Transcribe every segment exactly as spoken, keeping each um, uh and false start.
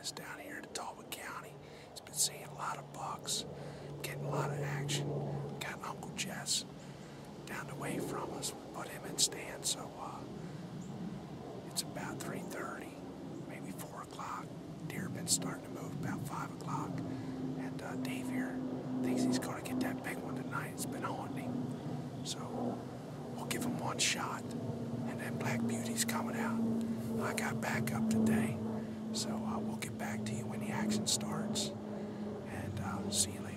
is down here to Talbot County. He's been seeing a lot of bucks, getting a lot of action. Got Uncle Jess down the way from us. We put him in stand, so uh, it's about three thirty, maybe four o'clock. Deer have been starting to move about five o'clock. And uh, Dave here thinks he's going to get that big one tonight. It's been haunting him. So we'll give him one shot. And then Black Beauty's coming out. I got backup today. So uh, we'll get back to you when the action starts. And uh, see you later.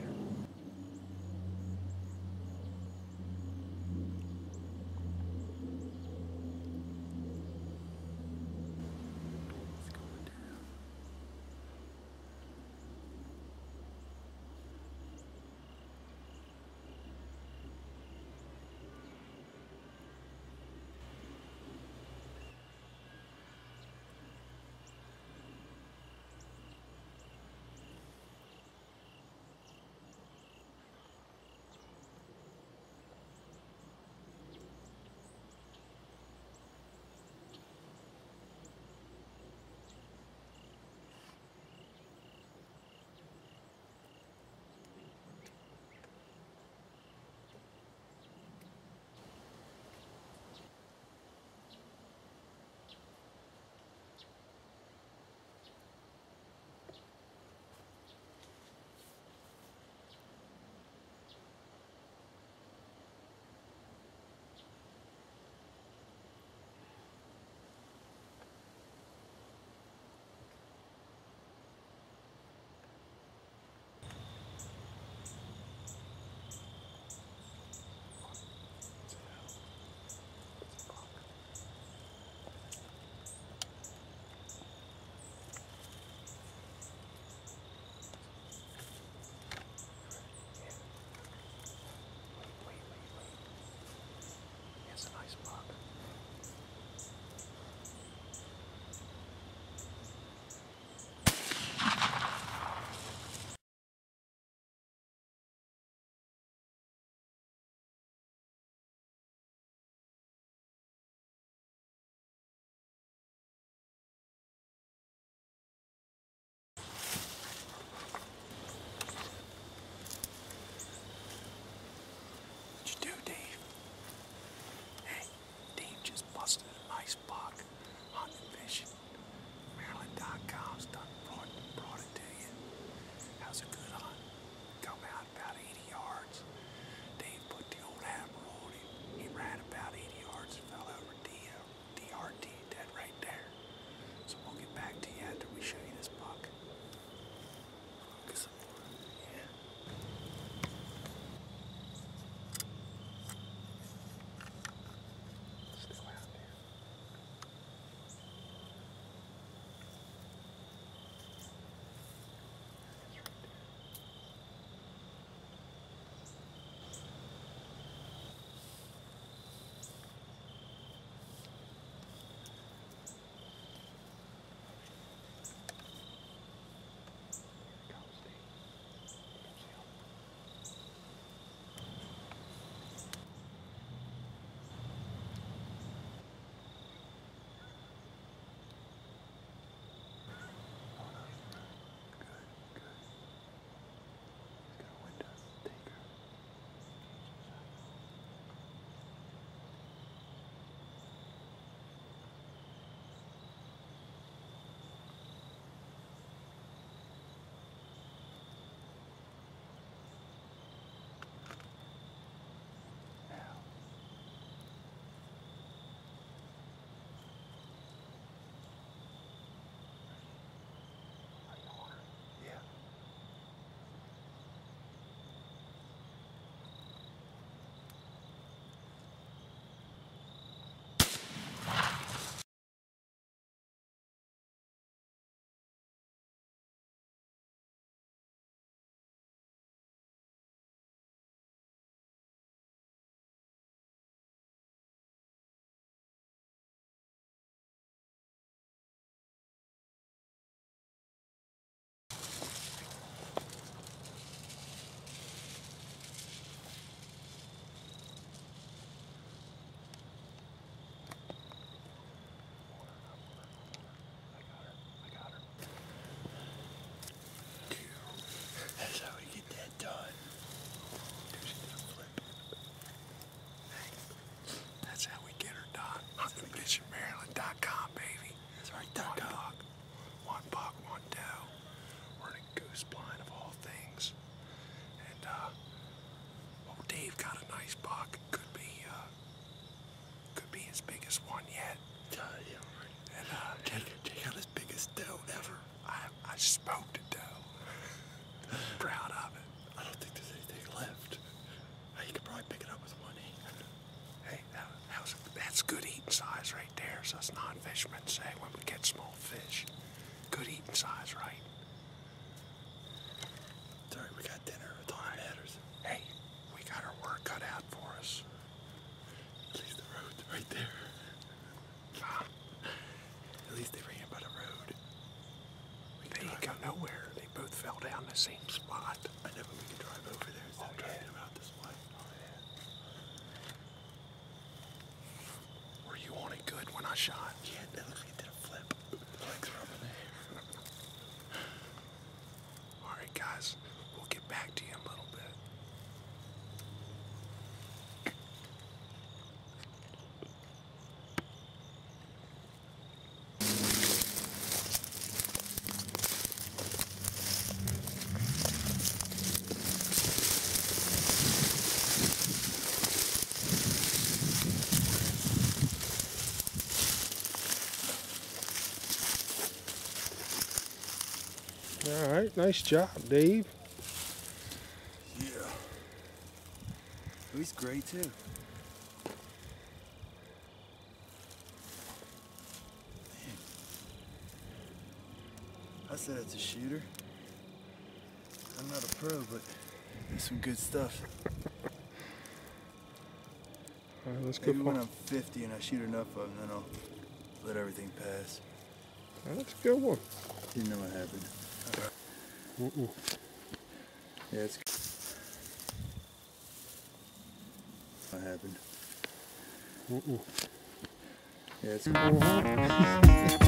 smoked it though. Proud of it. I don't think there's anything left. You could probably pick it up with one hand. Hey, that, that was, that's good eating size right there, as us non-fishermen say when we get small fish. Good eating size, right? Sorry, we got dinner. It's all that matters. Hey, we got our work cut out for us. At least the road's right there. Uh, At least they ran by the road. We they didn't go nowhere. They both fell down the same spot. I know, but we can drive over there instead Oh, of driving yeah. them out this way. Oh, yeah. Were you on it good when I shot? Yeah, that looks like it did a flip. Legs were up in the air. All right, guys. We'll get back to you in a little bit. All right, nice job, Dave. Yeah. Oh, he's great too. Man. I said it's a shooter. I'm not a pro, but there's some good stuff. All right, let's go. Maybe when I'm fifty and I shoot enough of them, then I'll let everything pass. That's a good one. Didn't know what happened. Mm-mm. Yeah, it's what happened. Mm-mm. Yeah, it's